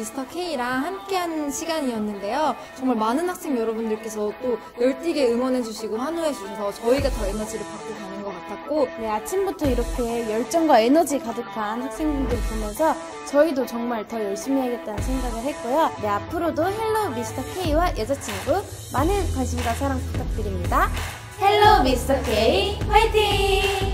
미스터 K랑 함께한 시간이었는데요. 정말 많은 학생 여러분들께서 또 열띠게 응원해주시고 환호해주셔서 저희가 더 에너지를 받고 가는 것 같았고, 네, 아침부터 이렇게 열정과 에너지 가득한 학생분들을 보면서 저희도 정말 더 열심히 해야겠다는 생각을 했고요. 네, 앞으로도 헬로 미스터 K와 여자친구 많은 관심과 사랑 부탁드립니다. 헬로 미스터 K 화이팅!